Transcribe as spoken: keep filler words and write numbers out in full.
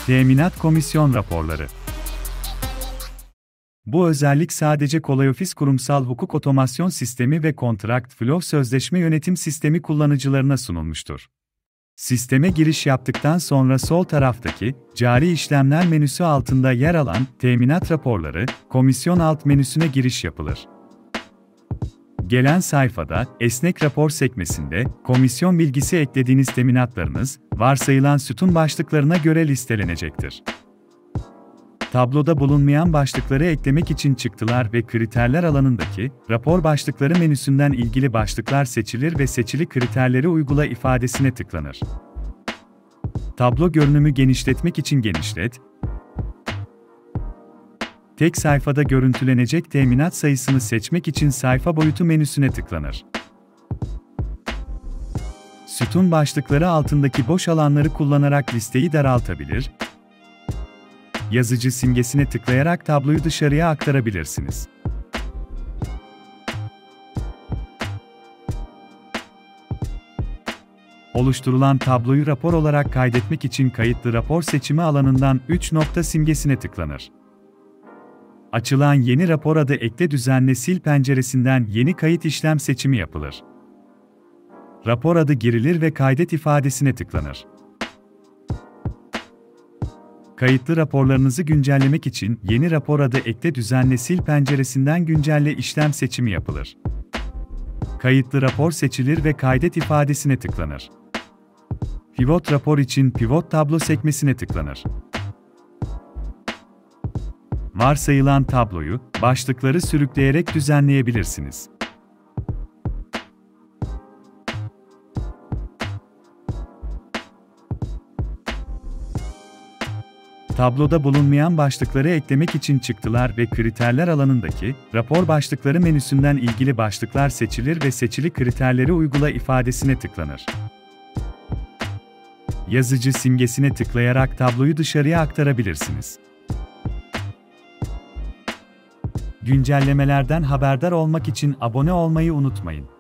Teminat komisyon raporları. Bu özellik sadece KolayOffice Kurumsal Hukuk Otomasyon Sistemi ve Contract Flow Sözleşme Yönetim Sistemi kullanıcılarına sunulmuştur. Sisteme giriş yaptıktan sonra sol taraftaki Cari İşlemler menüsü altında yer alan Teminat Raporları, Komisyon alt menüsüne giriş yapılır. Gelen sayfada, Esnek Rapor sekmesinde, komisyon bilgisi eklediğiniz teminatlarınız, varsayılan sütun başlıklarına göre listelenecektir. Tabloda bulunmayan başlıkları eklemek için çıktılar ve kriterler alanındaki Rapor başlıkları menüsünden ilgili başlıklar seçilir ve seçili kriterleri uygula ifadesine tıklanır. Tablo görünümü genişletmek için genişlet, tek sayfada görüntülenecek teminat sayısını seçmek için sayfa boyutu menüsüne tıklanır. Sütun başlıkları altındaki boş alanları kullanarak listeyi daraltabilir, yazıcı simgesine tıklayarak tabloyu dışarıya aktarabilirsiniz. Oluşturulan tabloyu rapor olarak kaydetmek için kayıtlı rapor seçimi alanından üç nokta simgesine tıklanır. Açılan yeni rapor adı ekle düzenle sil penceresinden yeni kayıt işlem seçimi yapılır. Rapor adı girilir ve kaydet ifadesine tıklanır. Kayıtlı raporlarınızı güncellemek için yeni rapor adı ekle düzenle sil penceresinden güncelle işlem seçimi yapılır. Kayıtlı rapor seçilir ve kaydet ifadesine tıklanır. Pivot rapor için pivot tablo sekmesine tıklanır. Varsayılan tabloyu, başlıkları sürükleyerek düzenleyebilirsiniz. Tabloda bulunmayan başlıkları eklemek için çıktılar ve kriterler alanındaki Rapor başlıkları menüsünden ilgili başlıklar seçilir ve seçili kriterleri uygula ifadesine tıklanır. Yazıcı simgesine tıklayarak tabloyu dışarıya aktarabilirsiniz. Güncellemelerden haberdar olmak için abone olmayı unutmayın.